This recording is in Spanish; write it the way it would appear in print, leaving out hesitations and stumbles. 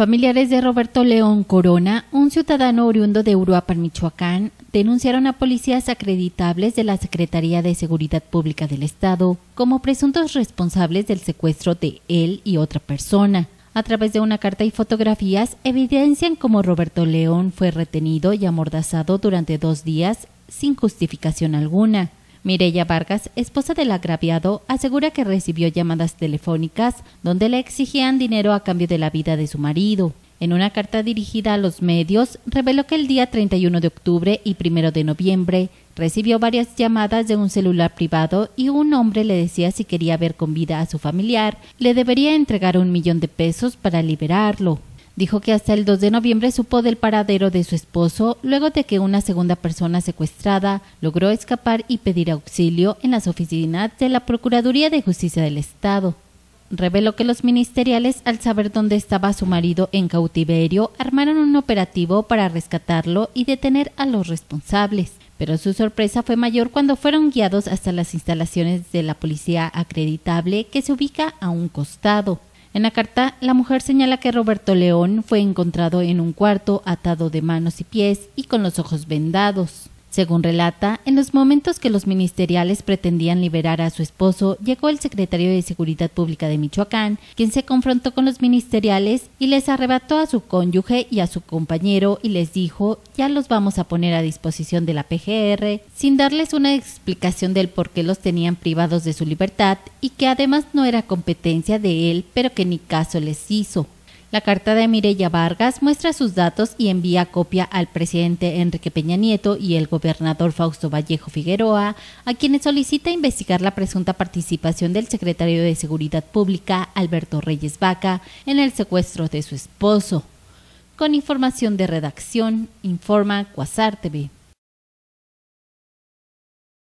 Familiares de Roberto León Corona, un ciudadano oriundo de Uruapan, Michoacán, denunciaron a policías acreditables de la Secretaría de Seguridad Pública del Estado como presuntos responsables del secuestro de él y otra persona. A través de una carta y fotografías, evidencian cómo Roberto León fue retenido y amordazado durante 2 días sin justificación alguna. Mireya Vargas, esposa del agraviado, asegura que recibió llamadas telefónicas donde le exigían dinero a cambio de la vida de su marido. En una carta dirigida a los medios, reveló que el día 31 de octubre y 1 de noviembre recibió varias llamadas de un celular privado y un hombre le decía si quería ver con vida a su familiar, le debería entregar $1,000,000 para liberarlo. Dijo que hasta el 2 de noviembre supo del paradero de su esposo luego de que una segunda persona secuestrada logró escapar y pedir auxilio en las oficinas de la Procuraduría de Justicia del Estado. Reveló que los ministeriales, al saber dónde estaba su marido en cautiverio, armaron un operativo para rescatarlo y detener a los responsables. Pero su sorpresa fue mayor cuando fueron guiados hasta las instalaciones de la policía acreditable que se ubica a un costado. En la carta, la mujer señala que Roberto León fue encontrado en un cuarto atado de manos y pies y con los ojos vendados. Según relata, en los momentos que los ministeriales pretendían liberar a su esposo, llegó el secretario de Seguridad Pública de Michoacán, quien se confrontó con los ministeriales y les arrebató a su cónyuge y a su compañero y les dijo: ya los vamos a poner a disposición de la PGR, sin darles una explicación del por qué los tenían privados de su libertad y que además no era competencia de él, pero que ni caso les hizo. La carta de Mireya Vargas muestra sus datos y envía copia al presidente Enrique Peña Nieto y el gobernador Fausto Vallejo Figueroa, a quienes solicita investigar la presunta participación del secretario de Seguridad Pública, Alberto Reyes Vaca, en el secuestro de su esposo. Con información de redacción, informa Quasar TV.